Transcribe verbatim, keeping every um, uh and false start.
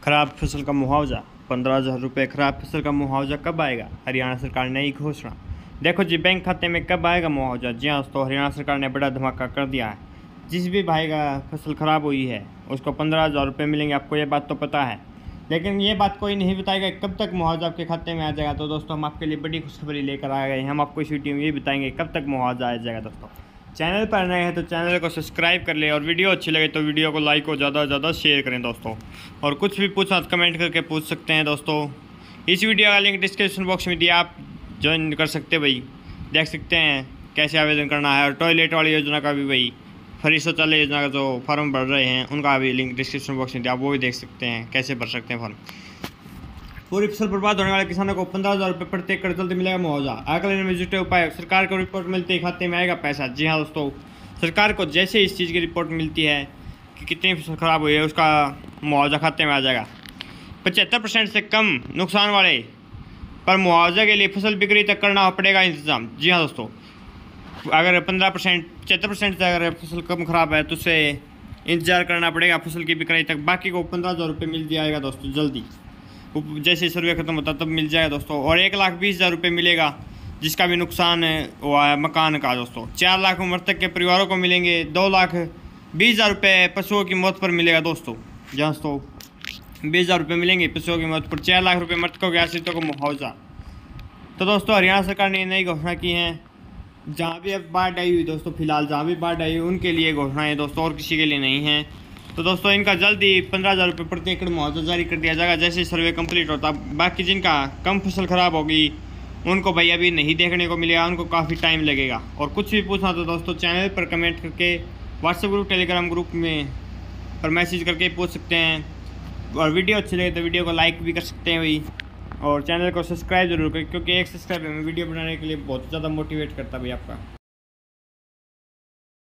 खराब फसल का मुआवजा पंद्रह हज़ार रुपये। खराब फसल का मुआवजा कब आएगा? हरियाणा सरकार ने नई घोषणा। देखो जी, बैंक खाते में कब आएगा मुआवजा? जी हाँ दोस्तों, हरियाणा सरकार ने बड़ा धमाका कर दिया है। जिस भी भाई का फसल ख़राब हुई है उसको पंद्रह हज़ार रुपये मिलेंगे। आपको ये बात तो पता है, लेकिन ये बात कोई नहीं बताएगा कब तक मुआवजा आपके खाते में आ जाएगा। तो दोस्तों, हम आपके लिए बड़ी खुशखबरी लेकर आ गए हैं। हम आपको इस वीडियो में ये बताएंगे कब तक मुआवजा आ जाएगा। दोस्तों, चैनल पर नए हैं तो चैनल को सब्सक्राइब कर ले, और वीडियो अच्छी लगे तो वीडियो को लाइक और ज़्यादा से ज़्यादा शेयर करें दोस्तों। और कुछ भी पूछना तो कमेंट करके पूछ सकते हैं दोस्तों। इस वीडियो का लिंक डिस्क्रिप्शन बॉक्स में दिया, आप ज्वाइन कर सकते हैं भाई, देख सकते हैं कैसे आवेदन करना है। और टॉयलेट वाली योजना का भी भाई, फ्री शौचालय योजना का जो फॉर्म भर रहे हैं उनका भी लिंक डिस्क्रिप्शन बॉक्स में दिया, आप वो भी देख सकते हैं कैसे भर सकते हैं फॉर्म। पूरी फसल बर्बाद होने वाले किसानों को पंद्रह हज़ार रुपये प्रति एकड़ जल्द मिलेगा मुआवजा। आकलन में जुटे उपाय, सरकार को रिपोर्ट मिलते ही खाते में आएगा पैसा। जी हाँ दोस्तों, सरकार को जैसे इस चीज़ की रिपोर्ट मिलती है कि कितनी फसल खराब हुई है उसका मुआवजा खाते में आ जाएगा। पचहत्तर परसेंट से कम नुकसान वाले पर मुआवजे के लिए फसल बिक्री तक करना पड़ेगा इंतजाम। जी हाँ दोस्तों, अगर पंद्रह परसेंट पचहत्तर परसेंट से अगर फसल कम खराब है तो उसे इंतजार करना पड़ेगा फसल की बिक्री तक। बाकी को पंद्रह हज़ार रुपये मिल जाएगा दोस्तों जल्दी, जैसे सर्वे खत्म होता तब मिल जाएगा दोस्तों। और एक लाख बीस हज़ार रुपये मिलेगा जिसका भी नुकसान हुआ है मकान का दोस्तों। चार लाख मृतक के परिवारों को मिलेंगे। दो लाख बीस हज़ार रुपये पशुओं की मौत पर मिलेगा दोस्तों। जहाँ दोस्तों बीस हज़ार रुपये मिलेंगे पशुओं की मौत पर। चार लाख रुपये मृतकों के आश्रितों को मुआवजा। तो दोस्तों, हरियाणा सरकार ने नई घोषणा की है। जहाँ भी अब बाढ़ आई हुई दोस्तों, फिलहाल जहाँ भी बाढ़ आई हुई उनके लिए घोषणाएँ दोस्तों, और किसी के लिए नहीं है। तो दोस्तों, इनका जल्दी पंद्रह हज़ार रुपये प्रति एकड़ मुआवजा जारी कर दिया जाएगा जैसे सर्वे कंप्लीट होता। बाकी जिनका कम फसल खराब होगी उनको भाई अभी नहीं देखने को मिलेगा, उनको काफ़ी टाइम लगेगा। और कुछ भी पूछना तो दोस्तों चैनल पर कमेंट करके, व्हाट्सएप ग्रुप टेलीग्राम ग्रुप में पर मैसेज करके पूछ सकते हैं। और वीडियो अच्छी लगे तो वीडियो को लाइक भी कर सकते हैं भाई, और चैनल को सब्सक्राइब जरूर करें, क्योंकि एक सब्सक्राइब हमें वीडियो बनाने के लिए बहुत ज़्यादा मोटिवेट करता है भाई आपका।